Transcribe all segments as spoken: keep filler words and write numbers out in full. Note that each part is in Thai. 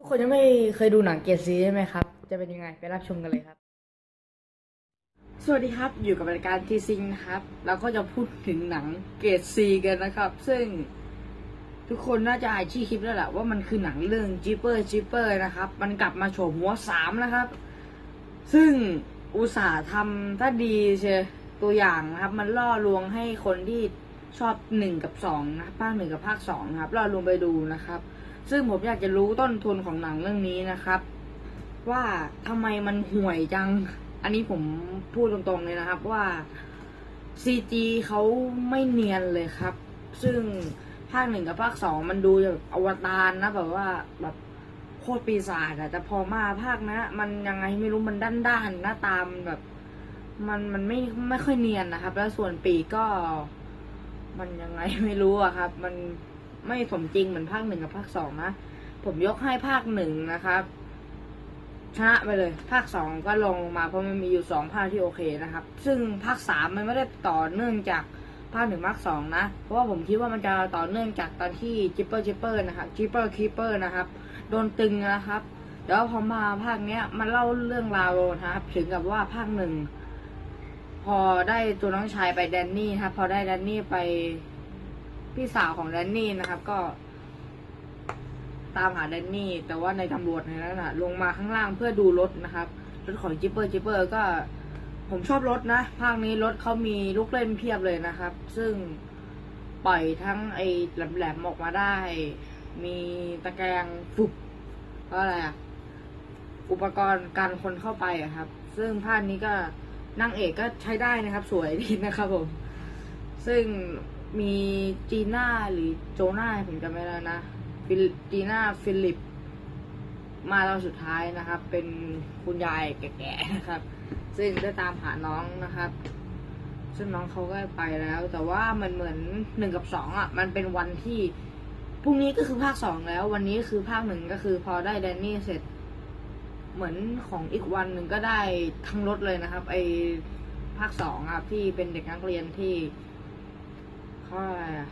คนยังไม่เคยดูหนังเกรดซีใช่ไหมครับจะเป็นยังไงไปรับชมกันเลยครับสวัสดีครับอยู่กับรายการทีซิงนะครับเราก็จะพูดถึงหนังเกรดซีกันนะครับซึ่งทุกคนน่าจะอ่านชื่อคลิปแล้วแหละว่ามันคือหนังเรื่องจิปเปอร์จิปเปอร์นะครับมันกลับมาโฉมหัวสามนะครับซึ่งอุตส่าห์ทำถ้าดีเชียตัวอย่างนะครับมันล่อลวงให้คนที่ชอบหนึ่งกับสองนะภาคหนึ่งกับภาคสองนะครับล่อลวงไปดูนะครับซึ่งผมอยากจะรู้ต้นทุนของหนังเรื่องนี้นะครับว่าทำไมมันห่วยจังอันนี้ผมพูดตรงๆเลยนะครับว่า ซี จี เขาไม่เนียนเลยครับซึ่งภาคหนึ่งกับภาคสองมันดูแบบอวตารนะแบบว่าแบบโคตรปีศาจอะแต่พอมาภาคนะมันยังไงไม่รู้มันด้านๆหน้าตามแบบมันมันไม่ไม่ค่อยเนียนนะครับแล้วส่วนปีกก็มันยังไงไม่รู้อะครับมันไม่สมจริงเหมือนภาคหนึ่งกับภาคสองนะผมยกให้ภาคหนึ่งนะครับชนะไปเลยภาคสองก็ลงมาเพราะมันมีอยู่สองภาคที่โอเคนะครับซึ่งภาคสามมันไม่ได้ต่อเนื่องจากภาคหนึ่งภาคสองนะเพราะว่าผมคิดว่ามันจะต่อเนื่องจากตอนที่จิปเปอร์จิปเปอร์นะครับจิปเปอร์คีเปอร์นะครับโดนตึงนะครับแล้วพอมาภาคเนี้ยมันเล่าเรื่องราวนะครับถึงกับว่าภาคหนึ่งพอได้ตัวน้องชายไปแดนนี่ครับพอได้แดนนี่ไปพี่สาวของแดนนี่นะครับก็ตามหาแดนนี่แต่ว่าในตำรวจในนั้นนะลงมาข้างล่างเพื่อดูรถนะครับรถของจิปเปอร์จิปเปอร์ก็ผมชอบรถนะภาคนี้รถเขามีลูกเล่นเพียบเลยนะครับซึ่งปล่อยทั้งไอ้แหลมๆออกมาได้มีตะแกรงฟุบก็อะไรอะอุปกรณ์การคนเข้าไปอะครับซึ่งภาคนี้ก็นางเอกก็ใช้ได้นะครับสวยดีนะครับผมซึ่งมีจีน่าหรือโจน่าผมจำไม่ได้นะจีน่าฟิลิปมาตอนสุดท้ายนะครับเป็นคุณยายแก่ๆนะครับซึ่งได้ตามหาน้องนะครับซึ่งน้องเขาก็ไปแล้วแต่ว่ามันเหมือนหนึ่งกับสองอ่ะมันเป็นวันที่พรุ่งนี้ก็คือภาคสองแล้ววันนี้คือภาคหนึ่งก็คือพอได้แดนนี่เสร็จเหมือนของอีกวันหนึ่งก็ได้ทั้งรถเลยนะครับไอภาคสองครับที่เป็นเด็กนักเรียนที่เขาอะไรอะ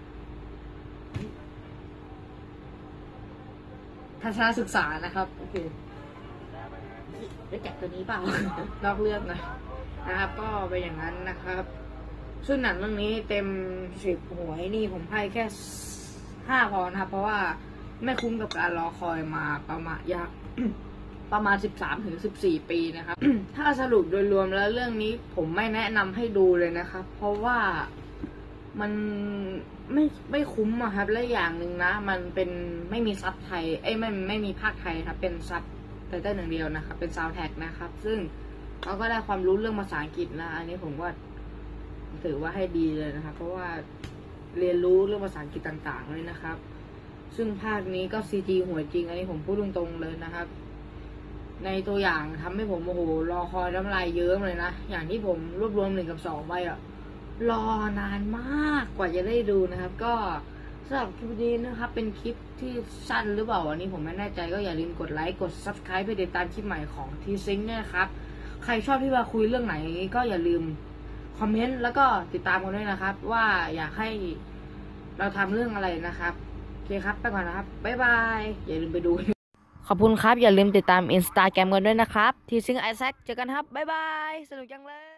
ทัศนศึกษานะครับโอเคได้แกะตัวนี้เปล่านอกเรื่องนะนะครับก็เป็นอย่างนั้นนะครับซึ่งหนังเรื่องนี้เต็มสิบหัวนี่ผมให้แค่ห้าพอนะครับเพราะว่าไม่คุ้มกับการรอคอยมาประมาณยาก ประมาณสิบสามถึงสิบสี่ปีนะครับ ถ้าสรุปโดยรวมแล้วเรื่องนี้ผมไม่แนะนำให้ดูเลยนะครับเพราะว่ามันไม่ไม่คุ้มอะครับและอย่างหนึ่งนะมันเป็นไม่มีซับไทยเอ้ยไม่ไม่มีภาคไทยครับเป็นซับไตเติ้ลหนึ่งเดียวนะครับเป็นซาวด์แทร็กนะครับซึ่งเราก็ได้ความรู้เรื่องภาษาอังกฤษนะอันนี้ผมว่าถือว่าให้ดีเลยนะครับเพราะว่าเรียนรู้เรื่องภาษาอังกฤษต่างๆเลยนะครับซึ่งภาคนี้ก็ ซี จี หัวจริงอันนี้ผมพูดตรงๆเลยนะครับในตัวอย่างทำให้ผมโอ้โหรอคอยน้ำลายเยิ้มเลยนะอย่างที่ผมรวบรวมหนึ่งกับสองไปอะรอนานมากกว่าจะได้ดูนะครับก็สำหรับคลิปนี้นะครับเป็นคลิปที่สั้นหรือเปล่าอันนี้ผมไม่แน่ใจก็อย่าลืมกดไลค์กด ซับสไครบ์ เพื่อติดตามคลิปใหม่ของทีซิงค์นะครับใครชอบที่มาคุยเรื่องไหนก็อย่าลืมคอมเมนต์แล้วก็ติดตามกันด้วยนะครับว่าอยากให้เราทำเรื่องอะไรนะครับโอเคครับไปก่อนนะครับบ๊ายบายอย่าลืมไปดูขอบคุณครับอย่าลืมติดตาม อินสตาแกรม กันด้วยนะครับทีซิงค์ไอแซคเจอกันครับบ๊ายบายสนุกจังเลย